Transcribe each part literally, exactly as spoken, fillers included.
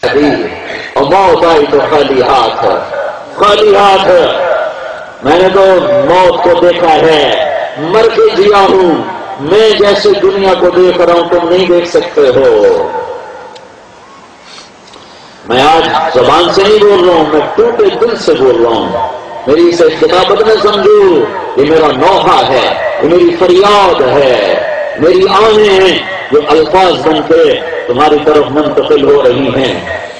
اور موت آئی تو خالی ہاتھ ہے، خالی ہاتھ ہے۔ میں نے تو موت کو دیکھا ہے، مر کے جیا ہوں، میں جیسے دنیا کو دیکھ رہا ہوں تم نہیں دیکھ سکتے ہو۔ میں آج زبان سے نہیں بول رہا ہوں، میں ٹوٹے دل سے بول رہا ہوں۔ میری اسے کتابت نہ سمجھو، یہ میرا نوحہ ہے، یہ میری فریاد ہے، میری آہیں ہیں جو الفاظ بن کے تمہاری طرف منتقل ہو رہی ہیں۔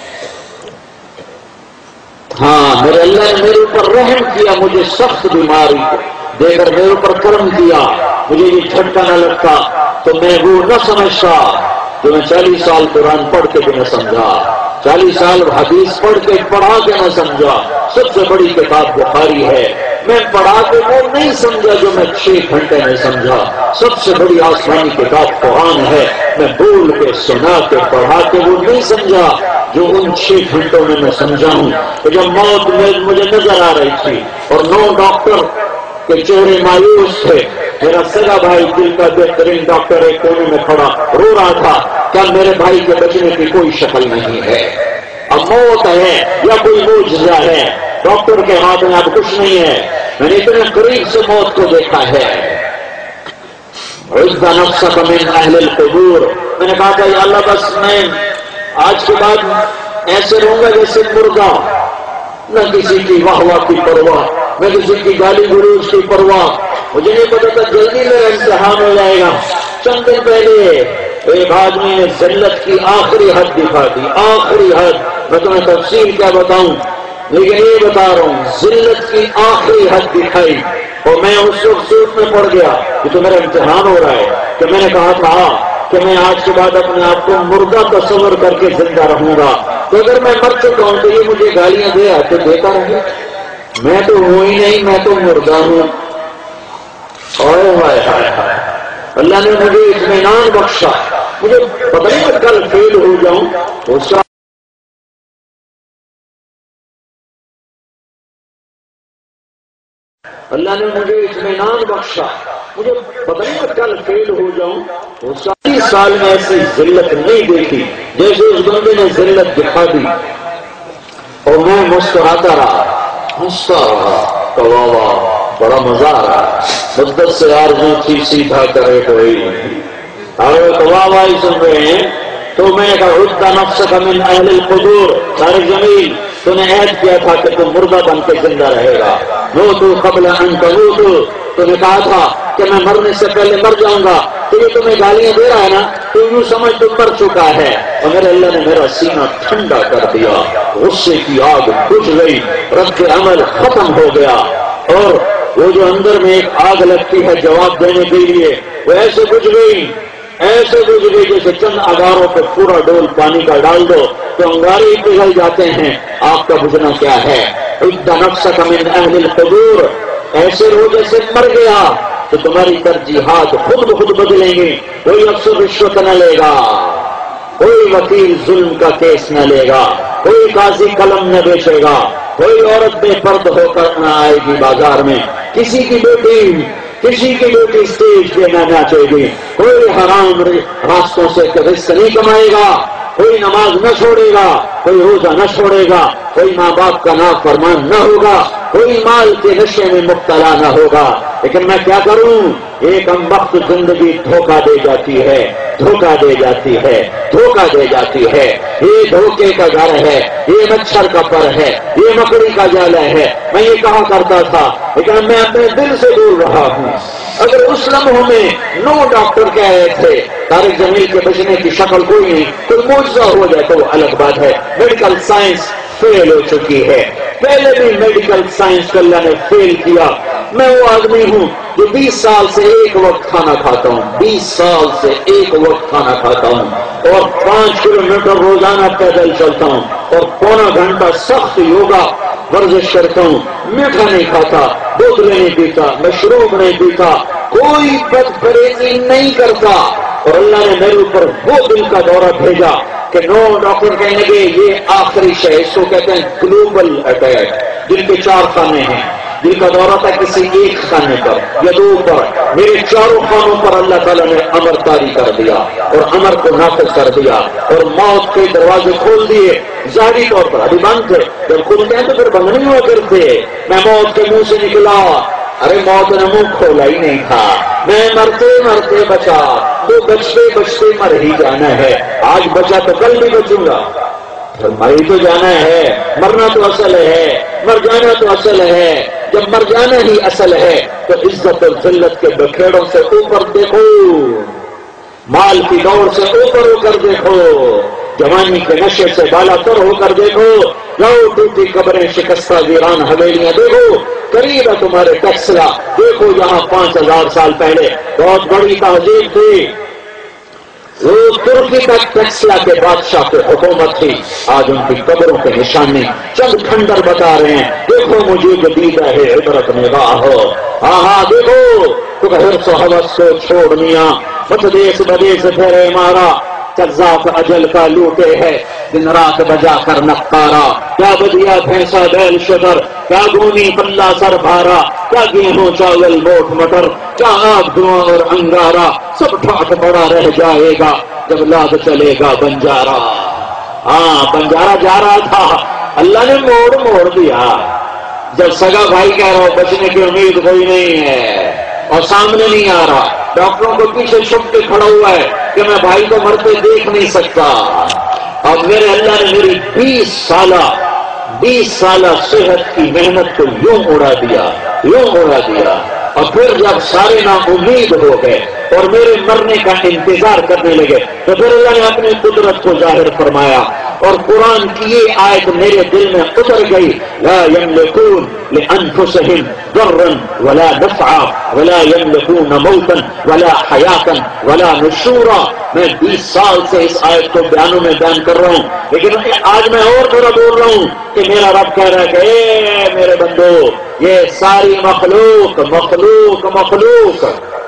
ہاں، میرے اللہ نے میرے اوپر رحم کیا، مجھے سخت بیماری دے کر میرے اوپر کرم کیا، مجھے یہ جھٹکا نہ لگتا تو میں وہ نہ سمجھتا جو میں چالیس سال قرآن پڑھ کے بھی نہ سمجھا، چالیس سال حدیث پڑھ کے پڑھا کے نہ سمجھا۔ سب سے بڑی کتاب بخاری ہے، میں پڑھا کے وہ نہیں سمجھا جو میں چھ گھنٹے میں سمجھا۔ سب سے بڑی آسمانی کتاب قرآن ہے، میں بول کے سنا کے پڑھا کے وہ نہیں سمجھا جو ان چھ گھنٹوں میں میں سمجھا ہوں۔ تو جب موت میں مجھے نظر آ رہی تھی اور نو ڈاکٹر کے چہرے مایوس تھے، میرا سگا بھائی دل کا بہترین ڈاکٹر ایک کونے میں کھڑا رو رہا تھا، کیا میرے بھائی کے بچنے کی کوئی شکل نہیں ہے، اب موت ہے یا کوئی معجزہ ہے، ڈاکٹر کے ہاتھ میں اب کچھ نہیں ہے۔ میں نے اتنے قریب سے موت کو دیکھا ہے۔ عُزَّ نَفْسَكَ مِنْ أَهْلِ الْقُبُورِ، میں نے کہا کہ یا اللہ بس میں آج کے بعد ایسے رہوں گا جیسے مردہ، نہ کسی کی واہ واہ کی پرواہ، نہ کسی کی گالی گلوچ کی پرواہ۔ مجھے نہیں پتا تھا جلدی میرا امتحان ہو جائے گا۔ چند دن پہلے ایک آدمی نے ذلت کی آخری حد دکھا دی، آخری حد، میں تمہیں تفصیل کیا بتاؤں، لیکن یہ بتا رہا ہوں ذلت کی آخری حد دکھائی، اور میں اس وقت سوچ میں پڑ گیا کہ تو میرا امتحان ہو رہا ہے، کہ میں نے کہا تھا کہ میں آج کے بعد اپنے آپ کو مردہ تصور کر کے زندہ رہوں گا، تو اگر میں مر چکا ہوں تو یہ مجھے گالیاں دے آتے دیتا رہے، میں تو ہوں ہی نہیں، میں تو مردہ ہوں۔ اوہ ہائے ہائے ہائے، اللہ نے مجھے اطمینان بخشا۔ مجھے پتہ نہیں کہ کل فیل ہو جاؤں، اس کا اللہ نے مجھے اطمینان بخشا۔ مجھے پتہ نہیں کہ کل فیل ہو جاؤں، اس ساری سال میں ایسی ذلت نہیں دیکھی جیسے اس بندے نے ذلت دکھا دی، اور میں مسکراتا رہا، ہنستا رہا، واہ واہ بڑا مزہ آ رہا، مدت سے آرزو تھی سیدھا کرے کوئی، اور واہ واہ سن رہے ہیں۔ تو میں نے کہا عُزَّ نَفْسَكَ مِنْ أَهْلِ الْقُبُورِ، طارق جمیل تو نے عہد کیا تھا کہ تم مردہ بن کے زندہ رہے گا، موتوا قبل ان تموتوا، تو نے کہا تھا کہ میں مرنے سے پہلے مر جاؤں گا، تو یہ تمہیں گالیاں دے رہا ہے نا، تو یوں سمجھ تو مر چکا ہے۔ اور میرے اللہ نے میرا سینہ ٹھنڈا کر دیا، غصے کی آگ بجھ گئی، رد عمل ختم ہو گیا، اور وہ جو اندر میں ایک آگ لگتی ہے جواب دینے کے لیے، وہ ایسے بجھ گئی، ایسے بجھ گئی جیسے چند انگاروں پہ پورا ڈول پانی کا ڈال دو تو انگارے ہی پگھل جاتے ہیں۔ آگ کا بجھنا کیا ہے؟ عُزَّ نَفْسَكَ مِنْ أَهْلِ الْقُبُورِ، ایسے رو جیسے مر گیا تو تمہاری ترجیحات خود بخود بدلیں گی، کوئی افسر رشوت نہ لے گا، کوئی وکیل ظلم کا کیس نہ لے گا، کوئی قاضی قلم نہ بیچے گا، کوئی عورت بے پرد ہو کر نہ آئے گی بازار میں، کسی کی بیٹی کسی کی بیٹی اسٹیج پہ نہ ناچے گی، کوئی حرام راستوں سے رزق نہیں کمائے گا، کوئی نماز نہ چھوڑے گا، کوئی روزہ نہ چھوڑے گا، کوئی ماں باپ کا نافرمان نہ ہوگا، کوئی مال کے نشے میں مبتلا نہ ہوگا۔ لیکن میں کیا کروں؟ ایک ہم وقت زندگی دھوکہ دے جاتی ہے، دھوکہ دے جاتی ہے، دھوکہ دے جاتی ہے، یہ دھوکے کا گھر ہے، یہ مچھر کا پر ہے، یہ مکڑی کا جالا ہے، میں یہ کہا کرتا تھا، لیکن میں اپنے دل سے دور رہا ہوں۔ اگر اس لمحوں میں نو ڈاکٹر کہہ رہے تھے طارق جمیل کے بچنے کی شکل کوئی نہیں، کوئی معجزہ ہو جائے تو وہ الگ بات ہے، میڈیکل سائنس فیل ہو چکی ہے، پہلے بھی میڈیکل سائنس کو اللہ نے فیل کیا۔ میں وہ آدمی ہوں جو بیس سال سے ایک وقت کھانا کھاتا ہوں، بیس سال سے ایک وقت کھانا کھاتا ہوں، اور پانچ کلو میٹر روزانہ پیدل چلتا ہوں، اور پونا گھنٹہ سخت یوگا ورزش کرتا ہوں، میٹھا نہیں کھاتا، بوتلیں نہیں پیتا، مشروب نہیں پیتا، کوئی بد پرہیزی نہیں کرتا، اور اللہ نے میرے اوپر وہ دل کا دورہ بھیجا کہ نو ڈاکٹر کہنے کے یہ آخری شے، اس کو کہتے ہیں گلوبل اٹیک، جن کے چار خانے ہیں، دل کا دورہ تھا کسی ایک خانے پر یا دو پر، میرے چاروں خانوں پر اللہ تعالیٰ نے امر طاری کر دیا اور امر کو نافذ کر دیا اور موت کے دروازے کھول دیے. ظاہری طور پر ابھی بند تھے، جب کھلتے ہیں تو پھر بند نہیں ہوا کرتے. میں موت کے منہ سے نکلا، ارے موت نے منہ کھولا ہی نہیں تھا. میں مرتے مرتے بچا، تو بچتے بچتے مر ہی جانا ہے. آج بچا تو کل بھی بچوں گا. مر ہی تو جانا ہے، مرنا تو اصل ہے، مر جانا تو اصل ہے. جب مر جانا ہی اصل ہے تو عزت اور ذلت کے بکھیڑوں سے اوپر دیکھو، مال کی دوڑ سے اوپر ہو کر دیکھو، جوانی کے نشے سے بالا تر ہو کر دیکھو، جاؤ ٹوٹی قبریں شکستہ ویران حویلیاں دیکھو، قریب ہے تمہارے ٹیکسلا. دیکھو یہاں پانچ ہزار سال پہلے بہت بڑی تہذیب تھی، وہ ترکی تک ٹیکسلا کے بادشاہ کی حکومت تھی. آج ان کی قبروں کے نشانے چند کھنڈر بتا رہے ہیں. دیکھو مجھے جو دیدہ ہے عبرت نگاہ ہو. ہاں ہاں دیکھو تو حرص و حوث کو چھوڑ میاں، مت دیس بدیس پھیرے مارا، قذاف اجل کا لوٹے ہے دن رات بجا کر نقارا. کیا بدیا بھینسا بیل شکر، کیا گونی پلہ سر بھارا، کیا گیہوں چاول موٹ مٹر، کیا آگ دھواں اور انگارا، سب ٹھاٹ پڑا رہ جائے گا جب لاد چلے گا بنجارا. ہاں بنجارا جا رہا تھا، اللہ نے موڑ موڑ دیا. جب سگا بھائی کہہ رہا ہو بچنے کی امید کوئی نہیں ہے اور سامنے نہیں آ رہا، ڈاکٹروں کو پیچھے چھپ کے کھڑا ہوا ہے کہ میں بھائی کو مرتے دیکھ نہیں سکتا. اب میرے اللہ نے میری بیس سالہ بیس سالہ صحت کی محنت کو یوں اڑا دیا، یوں اڑا دیا. اور پھر جب سارے نا امید ہو گئے اور میرے مرنے کا انتظار کرنے لگے تو پھر اللہ نے اپنی قدرت کو ظاہر فرمایا اور قرآن کی یہ آیت میرے دل میں اتر گئی، لا یملکون لانفسہم ضرا ولا نفعا ولا یملکون موتا ولا حیاتا ولا نشورا. میں بیس سال سے اس آیت کو بیانوں میں بیان کر رہا ہوں، لیکن آج میں اور تھوڑا بول رہا ہوں کہ میرا رب کہہ رہا ہے کہ اے میرے بندو، یہ ساری مخلوق مخلوق مخلوق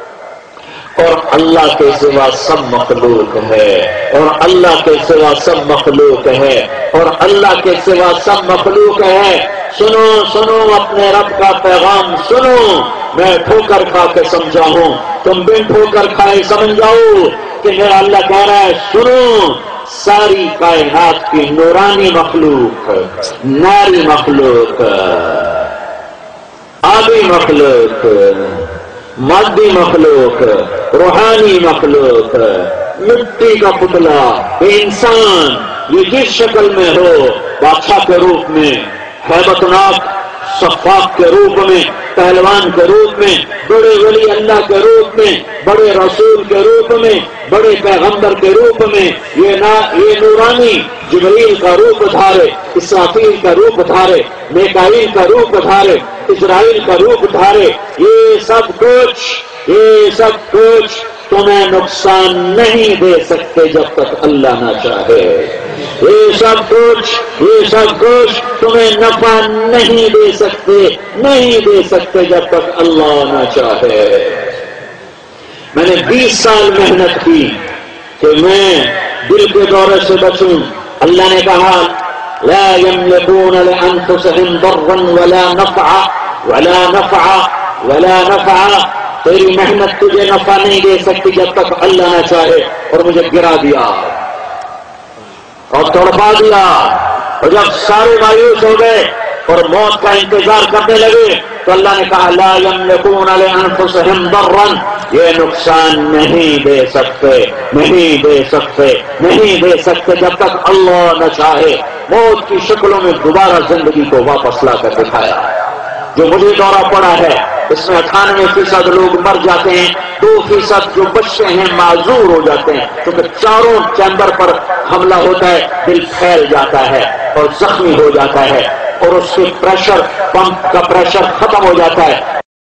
اور اللہ کے سوا سب مخلوق ہے، اور اللہ کے سوا سب مخلوق ہے، اور اللہ کے سوا سب مخلوق ہے. سنو سنو اپنے رب کا پیغام سنو. میں ٹھوکر کھا کے سمجھا ہوں، تم بھی ٹھوکر کھائے سمجھ جاؤ کہ میرا اللہ کہہ رہا ہے سنو. ساری کائنات کی نورانی مخلوق، ناری مخلوق، آبی مخلوق، مادی مخلوق، روحانی مخلوق، مٹی کا پتلا، انسان یہ جس شکل میں ہو، بادشاہ کے روپ میں، ہیبت ناک شفاق کے روپ میں، پہلوان کے روپ میں، بڑے ولی اللہ کے روپ میں، بڑے رسول کے روپ میں، بڑے پیغمبر کے روپ میں، یہ نا یہ نورانی جبریل کا روپ دھارے، اسرافیل کا روپ دھارے، میکائیل کا روپ دھارے، اسرائیل کا روپ دھارے. یہ سب کچھ یہ سب کچھ تمہیں نقصان نہیں دے سکتے جب تک اللہ نہ چاہے. یہ سب کچھ یہ سب کچھ تمہیں نفع نہیں دے سکتے نہیں دے سکتے جب تک اللہ نہ چاہے. میں نے بیس سال محنت کی کہ میں دل کے دورے سے بچوں. اللہ نے کہا لا یملکون لانفسہم ضرا ولا نفعا ولا نفعا ولا نفعا. تیری محنت تجھے نفع نہیں دے سکتی جب تک اللہ نہ چاہے. اور مجھے گرا دیا اور تڑپا دیا، اور جب سارے مایوس ہو گئے اور موت کا انتظار کرنے لگے تو اللہ نے کہا لا یملکون لانفسہم ضرا. یہ نقصان نہیں دے سکتے نہیں دے سکتے نہیں دے سکتے جب تک اللہ نہ چاہے. موت کی شکلوں میں دوبارہ زندگی کو واپس لا کر دکھایا. جو مجھے دورہ پڑا ہے اس میں اٹھانوے فیصد لوگ مر جاتے ہیں، دو فیصد جو بچے ہیں معذور ہو جاتے ہیں کیونکہ چاروں چیمبر پر حملہ ہوتا ہے، دل پھیل جاتا ہے اور زخمی ہو جاتا ہے اور اس کے پریشر پمپ کا پریشر ختم ہو جاتا ہے.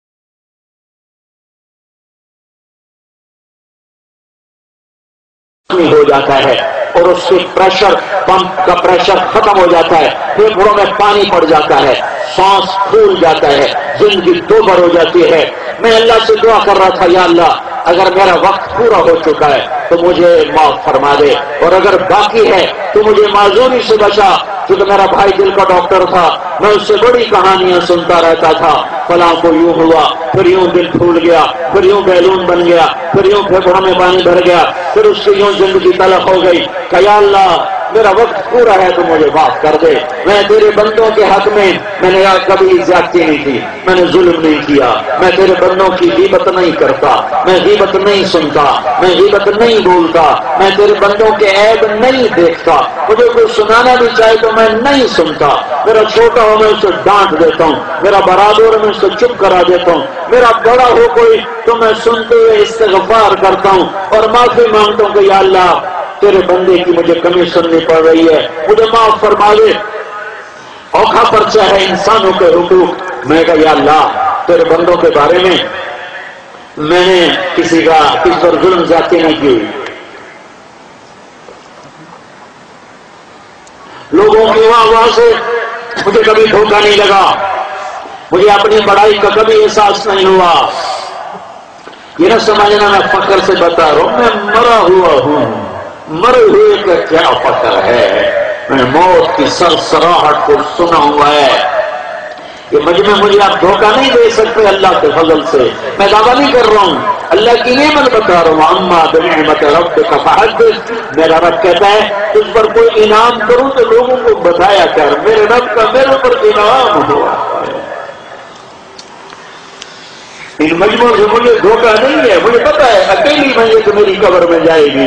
ہو جاتا ہے اور اس کے پریشر پمپ کا پریشر ختم ہو جاتا ہے، پھیپھڑوں میں پانی پڑ جاتا ہے، سانس پھول جاتا ہے، زندگی دوبر ہو جاتی ہے. میں اللہ سے دعا کر رہا تھا یا اللہ اگر میرا وقت پورا ہو چکا ہے تو مجھے معاف فرما دے، اور اگر باقی ہے تو مجھے معذوری سے بچا. کیونکہ میرا بھائی دل کا ڈاکٹر تھا، میں اس سے بڑی کہانیاں سنتا رہتا تھا. फलां को यूं हुआ, फिर यूं दिल फूल गया, फिर यूं बैलून बन गया, फिर यूं फेफड़ों में पानी भर गया, फिर उससे यूं जिंदगी तलख हो गई। या अल्लाह मेरा वक्त पूरा है तो मुझे माफ कर दे। मैं तेरे बंदों के हक में मैंने कभी ज्यादती नहीं की, मैंने जुल्म नहीं किया, मैं तेरे बंदों की गीबत नहीं करता, मैं गीबत नहीं सुनता, मैं गीबत नहीं बोलता, मैं तेरे बंदों के ऐब नहीं देखता। मुझे कोई सुनाना भी चाहे तो मैं नहीं सुनता। मेरा छोटा हो मैं उसे डांट देता हूँ, मेरा बराबर हो मैं उसे चुप करा देता हूँ, मेरा बड़ा हो कोई तो मैं सुनते हुए इस्तिग़फ़ार करता हूँ और माफी मांगता हूँ कि या अल्लाह तेरे बंदे की मुझे कमी सुननी पड़ रही है, मुझे माफ फरमा दे। औखा पर्चा है इंसानों के हुकूक। मैं कहा या अल्लाह तेरे बंदों के बारे में मैंने किसी का किस पर जुल्म ज्यादती नहीं की, लोगों की वाह वाह से मुझे कभी धोखा नहीं लगा, मुझे अपनी बड़ाई का कभी एहसास नहीं हुआ। ये ना समझना मैं फख्र से बता रहा हूं, मैं मरा हुआ हूं, मरे हुए का क्या फख्र है। मैंने मौत की सरसराहट को सुना हुआ है। ये मजमे मुझे आप धोखा नहीं दे सकते अल्लाह के फजल से। मैं दावा नहीं कर रहा हूं, अल्लाह की नेमत बता रहा हूं। अम्मा बिनिअमत रब्बिका फहद्दिस। मेरा रब कहता है तुझ पर कोई इनाम करूं तो लोगों को बताया कर, मेरे रब का मेरे पर इनाम हुआ। इन मजमों से मुझे धोखा नहीं है, मुझे पता है अकेली मैयत मेरी कब्र में जाएगी,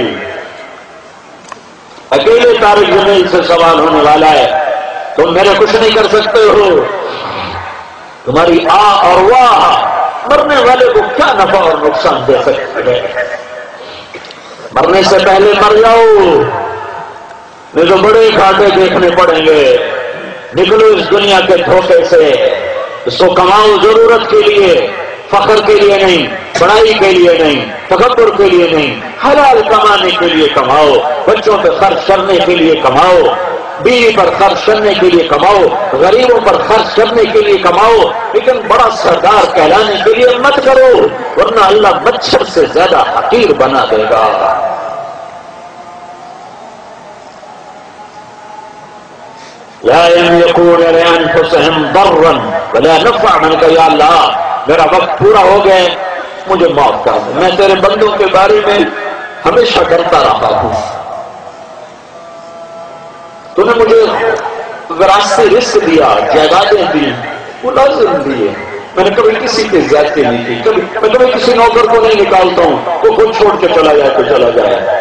अकेले तारिक जमील से सवाल होने वाला है। तुम मेरे कुछ नहीं कर सकते हो, तुम्हारी आ और वाह मरने वाले को क्या नफा और नुकसान दे सकते हैं। मरने से पहले मर जाओ, नहीं तो बड़े घाटे देखने पड़ेंगे। निकलो इस दुनिया के धोखे से, इसको कमाओ जरूरत के लिए, फख्र के लिए नहीं, बड़ाई के लिए नहीं, तकब्बुर के लिए नहीं, हलाल कमाने के लिए कमाओ, बच्चों पे खर्च करने के लिए कमाओ, बीवी पर खर्च करने के लिए कमाओ, गरीबों पर खर्च करने के लिए कमाओ, लेकिन बड़ा सरदार कहलाने के लिए मत करो, वरना अल्लाह मच्छर से ज्यादा हकीर बना देगा। ला यमलिकून लिअनफुसिहिम दर्रन वला नफ़अ। मैंने कहा या अल्लाह मेरा वक्त पूरा हो गया, मुझे माफ कर दे। मैं तेरे बंदों के बारे में हमेशा डरता रहा हूं। तूने मुझे विरासती रिस्क दिया, जायदादें दी, वो लाजिम दिए। मैंने कभी किसी की ज्यादती नहीं की, कभी मैं कभी किसी नौकर को नहीं निकालता हूं, वो खुद छोड़ के चला जाए तो चला जाए।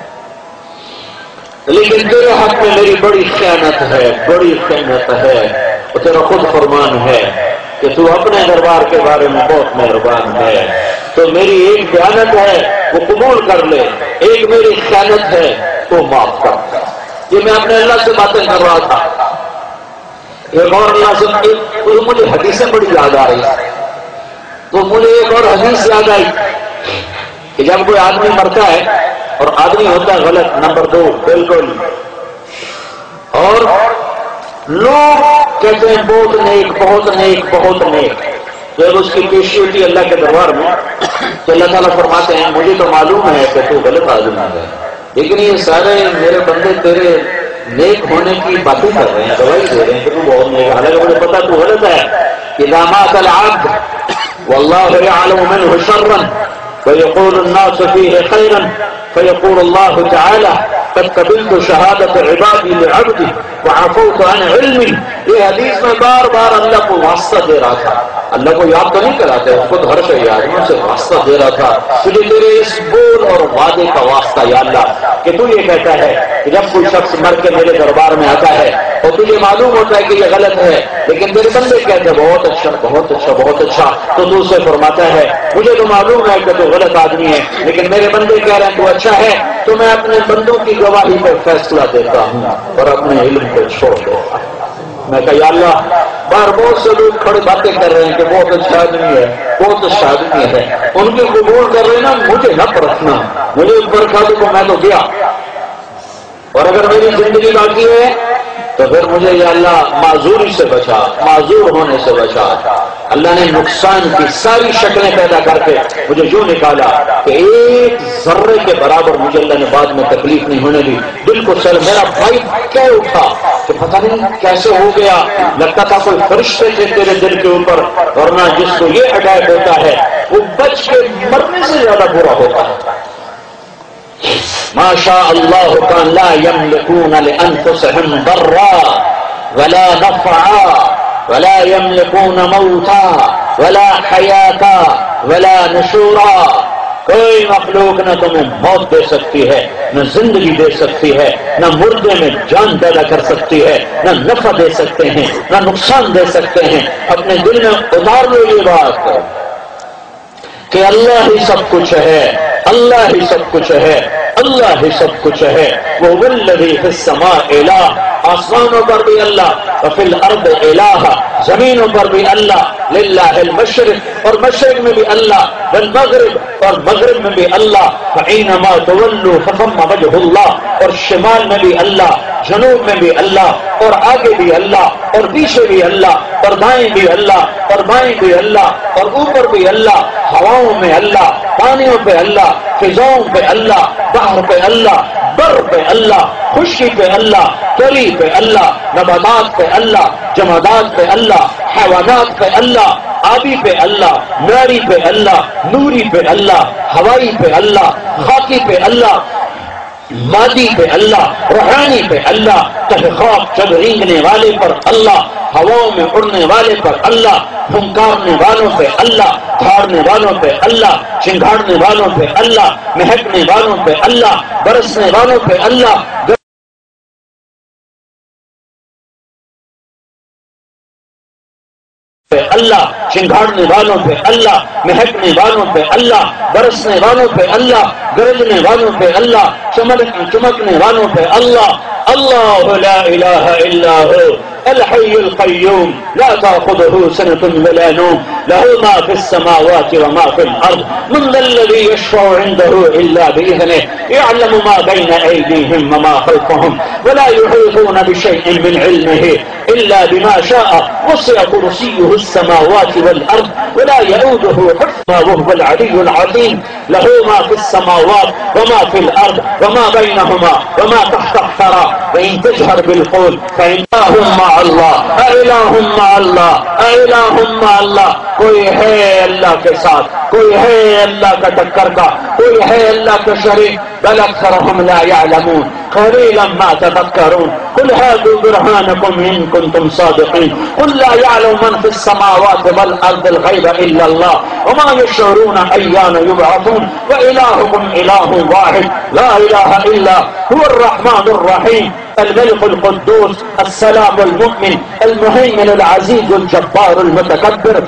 लेकिन तेरे हाथ में मेरी बड़ी खयानत है, बड़ी खयानत है। और तेरा खुद फरमान है कि तू अपने दरबार के बारे में बहुत मेहरबान है। तो मेरी एक बयानत है वो कबूल कर ले, एक मेरी खयानत है तो माफ कर। ये मैं अपने अल्लाह से बातें कर रहा था, एक और अल्लाह से एक, तो मुझे हदीसें बड़ी याद आ रही। तो मुझे एक और हदीस याद आई कि जब कोई आदमी मरता है और आदमी होता है गलत, नंबर दो बिल्कुल, और लोग कहते हैं बहुत नेक, बहुत नेक, बहुत नेक। जब उसकी पेशी होती है अल्लाह के दरबार में तो अल्लाह ताला फरमाते हैं मुझे तो मालूम है कि तू गलत आदमी है, लेकिन ये सारे मेरे बंदे तेरे नेक होने की बातें कर रहे हैं, गवाही दे रहे हैं कि तू बहुत नेक, हालांकि मुझे पता तू गलत है। इज़ा मातल अब्द वल्लाहु यअलमु मिन्हु शर्रन फयक़ूलु अन्नासु फ़ीहि खैरन फयक़ूलु अल्लाहु तआला क़द क़बिलतु शहादत इबादी लिअब्दी वअफ़ौतु अन इल्मी। ये हदीस में बार बार अल्लाह को वास्ता दे रहा था, अल्लाह को याद तो नहीं कराते, उसको तो हर शय याद, उनसे वास्ता दे रहा था तुझे तेरे इस बोल और वादे का वास्ता या अल्लाह कि तू ये कहता है कि जब कोई शख्स मर के मेरे दरबार में आता है और तुझे मालूम होता है कि ये गलत है, लेकिन तेरे बंदे कहते हैं बहुत अच्छा बहुत अच्छा बहुत अच्छा, तो तू उसे फरमाता है मुझे तो मालूम है कि तू गलत आदमी है, लेकिन मेरे बंदे कह रहे हैं तू अच्छा है, तो मैं अपने बंदों की गवाही पर फैसला देता हूँ और अपने इल्म को छोड़ देता हूँ। मैं कहा या अल्लाह बार बहुत से लोग खड़े बातें कर रहे हैं कि बहुत अच्छा आदमी है, बहुत अच्छा आदमी है, उनके कबूल कर रहे ना, मुझे न परखना, मुझे परखा तो मैं तो गया, और अगर मेरी जिंदगी बाकी है तो फिर मुझे या अल्लाह माजूरी से बचा, माजूर होने से बचा। اللہ نے نقصان کی ساری شکلیں پیدا کر کے مجھے یوں نکالا کہ ایک ذرے کے برابر مجھے اللہ نے بعد میں تکلیف نہیں ہونے دی. دل کو سر میرا بھائی کیا اٹھا کہ پتہ نہیں کیسے ہو گیا، لگتا تھا کوئی فرشتے تھے تیرے دل کے اوپر، ورنہ جس کو یہ اٹیک ہوتا ہے وہ بچ کے مرنے سے زیادہ برا ہوتا ہے. ما شاء اللہ کان لا یملکون لانفسهم ضرا ولا نفعا ولا یملکون موتا ولا حیاتا ولا نشورا. کوئی مخلوق نہ تمہیں موت دے سکتی ہے، نہ زندگی دے سکتی ہے، نہ مردے میں جان پیدا کر سکتی ہے، نہ نفع دے سکتے ہیں، نہ نقصان دے سکتے ہیں. اپنے دل میں اتار لو یہ بات کہ اللہ ہی سب کچھ ہے، اللہ ہی سب کچھ ہے، اللہ ہی سب کچھ ہے. وہ والذی فی السماء الہ، آسمانوں پر بھی اللہ، وفی الارض الہ، زمینوں پر بھی اللہ. للہ المشرق، اور مشرق میں بھی اللہ، والمغرب، اور مغرب میں بھی اللہ. فإنما تولوا فثم وجہ اللہ، اور شمال میں بھی اللہ، جنوب میں بھی اللہ، اور آگے بھی اللہ، اور پیچھے بھی اللہ، اور دائیں بھی اللہ، اور بائیں بھی اللہ، اور اوپر بھی اللہ، ہواؤں میں اللہ، پانیوں پہ اللہ، فضاؤں پہ اللہ، بحر پہ اللہ، بر پہ اللہ، خشکی پہ اللہ، تری پہ اللہ، نباتات پہ اللہ، جمادات پہ اللہ، حیوانات پہ اللہ، آبی پہ اللہ، ناری پہ اللہ، نوری پہ اللہ، ہوائی پہ اللہ، خاکی پہ اللہ، مادی پہ اللہ، روحانی پہ اللہ، تحقاق چل رینگنے والے پر اللہ، ہواؤں میں اڑنے والے پر اللہ، پھنکارنے والوں پہ اللہ، دھاڑنے والوں پہ اللہ، چنگاڑنے والوں پہ اللہ، مہکنے والوں پہ اللہ، برسنے والوں پہ اللہ، پہ اللہ، چنگاڑنے والوں پہ اللہ، مہکنے والوں پہ اللہ، برسنے والوں پہ اللہ، گرجنے والوں پہ اللہ، چمک چمکنے والوں پہ اللہ. اللہ لا الہ الا ہو الحی القیوم لا تأخذه سنة ولا نوم له ما في السماوات وما في الأرض من ذا الذي يشفع عنده إلا بإذنه يعلم ما بين أيديهم وما خلفهم ولا يحيطون بشيء من علمه إلا بما شاء وسع كرسيه السماوات والأرض ولا يؤوده حفظهما وهو العلي العظيم. له ما في السماوات وما في الأرض وما بينهما وما تحت الثرى وإن تجهر بالقول فإنهم مع اللہ، الہ مع اللہ، الہ مع اللہ. کوئی ہے اللہ کے ساتھ، کوئی ہے اللہ کا ٹکر کا، کوئی ہے اللہ کا شریک. بل اکثرهم لا يعلمون قليلا ما تذكرون. قل هاتوا برهانكم إن كنتم صادقين. قل لا يعلم من في السماوات والأرض الغيب إلا الله وما يشعرون أيان يبعثون وإلهكم إله واحد لا إله إلا هو الرحمن الرحيم الملك القدوس السلام المؤمن المهيمن العزيز الجبار المتكبر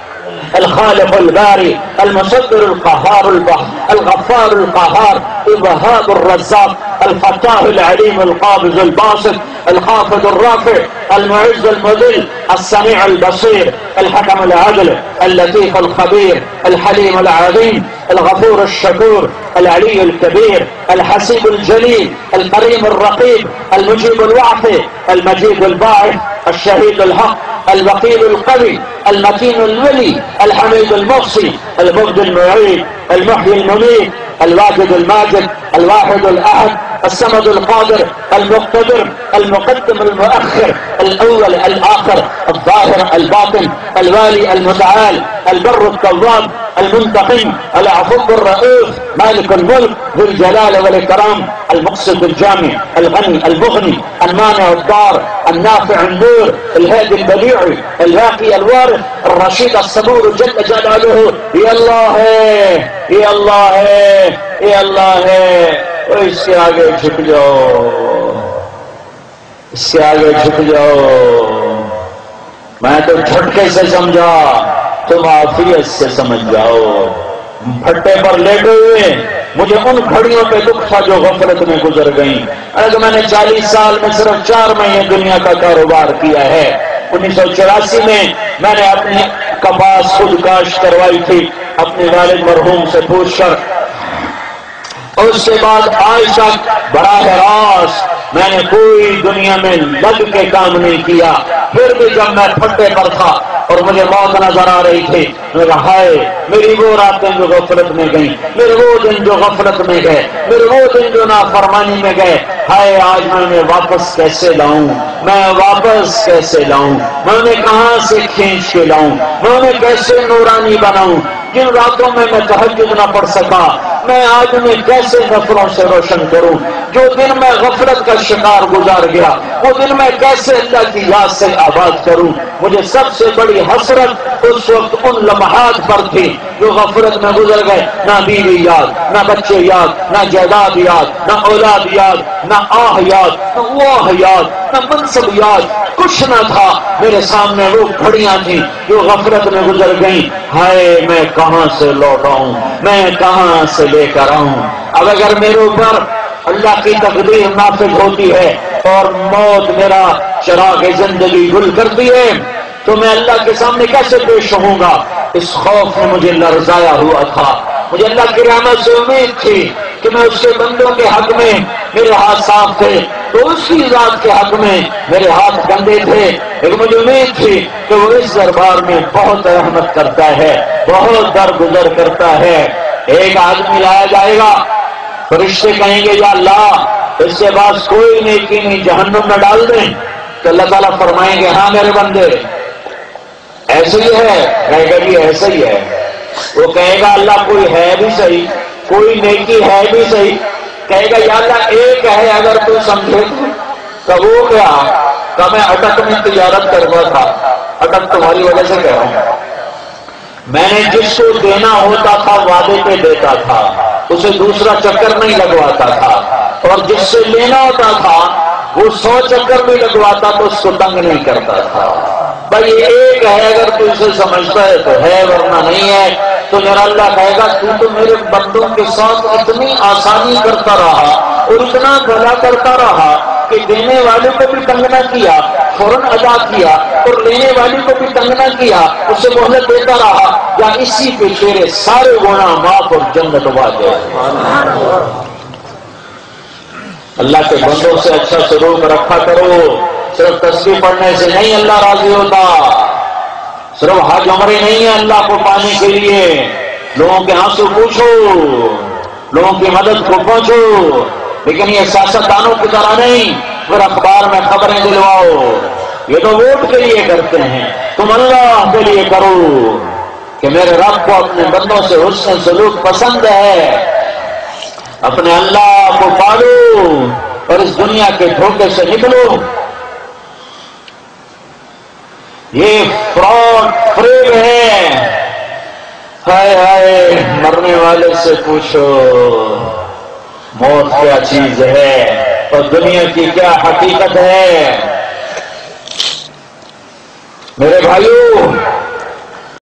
الخالق الباري المصدر القهار البحر الغفار القهار الوهاب الرزاق الفتاح العليم القابض الباسط الخافض الرافع المعز المذل السميع البصير الحكم العدل اللطيف الخبير الحليم العظيم الغفور الشكور العلي الكبير الحسيب الجليل الكريم الرقيب المجيب الوعفي المجيد الباعث الشهيد الحق الوكيل القوي المتين الولي الحميد المحصي المبدي المعيد المحيي المميت الواجد الماجد الواحد الأحد الصمد القادر المقتدر المقدم المؤخر الأول الآخر الظاهر الباطن الوالي المتعال البر التواب المنتقم العفو الرؤوف مالك الملك ذو الجلال والإكرام المقصد الجامع الغني المغني المانع الضار النافع النور الهادي البديع الواقي الوارث الرشيد الصبور جل جلاله. يا الله يا الله يا الله. اس سے آگے جھک جاؤ، اس سے آگے جھک جاؤ. میں تو جھٹکے سے سمجھا، تم عافیت سے سمجھ جاؤ. پھٹے پر لیٹے ہوئے مجھے ان گھڑیوں پہ دکھ تھا جو غفلت میں گزر گئیں. اگر میں نے چالیس سال میں صرف چار مہینے دنیا کا کاروبار کیا ہے. انیس سو چوراسی میں میں نے اپنی کپاس خود کاشت کروائی تھی اپنے والد مرحوم سے پوچھ کر. اور اس کے بعد آج تک براہ راست मैंने कोई दुनिया में लग के काम नहीं किया, फिर भी जब मैं फट्टे पर था और मुझे मौत नजर आ रही थी, मैं कहा हाय मेरी वो रातें जो गफलत में गई, मेरे वो दिन जो गफलत में गए, मेरे वो दिन जो नाफरमानी में गए, हाय आज मैं उन्हें वापस कैसे लाऊं, मैं वापस कैसे लाऊं, मैं उन्हें कहां से खींच के लाऊं, मैं उन्हें कैसे नूरानी बनाऊं। जिन रातों में मैं तहज्जुद न पढ़ सका, मैं आज उन्हें कैसे नफरों से रोशन करूं। जो दिन मैं गफलत का शिकार गुजार गया, वो दिन मैं कैसे अल्लाह की याद से आबाद करूं। मुझे सबसे बड़ी हसरत उस वक्त उन लम्हात पर थी जो गफलत में गुजर गए। ना बीवी याद, ना बच्चे याद, ना जायदाद याद, ना औलाद याद, ना आह याद, ना वाह याद, ना मनसब याद, कुछ न था। मेरे सामने वो घड़ियां थी जो गफलत में गुजर गई। हाय मैं कहां से लौट आऊं, मैं कहां से लेकर आऊं। अब अगर मेरे ऊपर अल्लाह की तकदीर नाफिज होती है और मौत मेरा चिराग जिंदगी गुल करती है, तो मैं अल्लाह के सामने कैसे पेश होऊंगा। इस खौफ ने मुझे लरजाया हुआ था। मुझे अल्लाह की रहमत से उम्मीद थी कि मैं उसके बंदों के हक में मेरे हाथ साफ थे, तो उसकी जात के हक में मेरे हाथ गंदे थे। लेकिन मुझे उम्मीद थी कि वो इस दरबार में बहुत रहमत करता है, बहुत दरगुजर करता है। एक आदमी लाया जाएगा, फरिश्ते कहेंगे या अल्लाह इसके पास कोई नेकी नहीं, जहन्नुम में डाल दें। तो अल्लाह ताला फरमाएंगे हाँ मेरे बंदे ऐसे ही है। कहेगा भी ऐसा ही है। वो कहेगा अल्लाह कोई है भी सही, कोई नेकी है भी सही। कहेगा या अल्लाह एक है अगर तू समझे तो। वो क्या तो मैं अटक में तिजारत करता था, अटक तुम्हारी वजह से कह रहा हूं। मैंने जिसको देना होता था वादे पे देता था, उसे दूसरा चक्कर नहीं लगवाता था, और जिससे लेना होता था वो सौ चक्कर भी लगवाता तो उसको तंग नहीं करता था। भाई एक है अगर तू इसे समझता है तो है, वरना नहीं है। तो मेरा अल्लाह कहेगा तू तो मेरे बंदों के साथ इतनी आसानी करता रहा और इतना भला करता रहा कि देने वाले को भी तंग न किया, फौरन अदा किया, और लेने वाले को भी तंग न किया, उसे मोहलत देता रहा। या इसी पे तेरे सारे गुनाह माफ और जन्नत वादे। अल्लाह के बंदों से अच्छा सलूक रखा करो। सिर्फ तस्बीह पढ़ने से नहीं अल्लाह राजी होता, सिर्फ हज उम्रे नहीं है अल्लाह को पाने के लिए। लोगों के आंसू पूछो, लोगों की मदद को पहुंचो, लेकिन ये सियासतदानों की तरह नहीं फिर अखबार में खबरें दिलवाओ। ये तो वोट के लिए करते हैं, तुम अल्लाह के लिए करो कि मेरे रब को अपने बंदों से हुस्न सलूक पसंद है। अपने अल्लाह को पालो और इस दुनिया के धोखे से निकलो। ये फ्रॉड फ्रेब है। हाय हाय मरने वाले से पूछो मौत क्या चीज है और दुनिया की क्या हकीकत है। मेरे भाइयों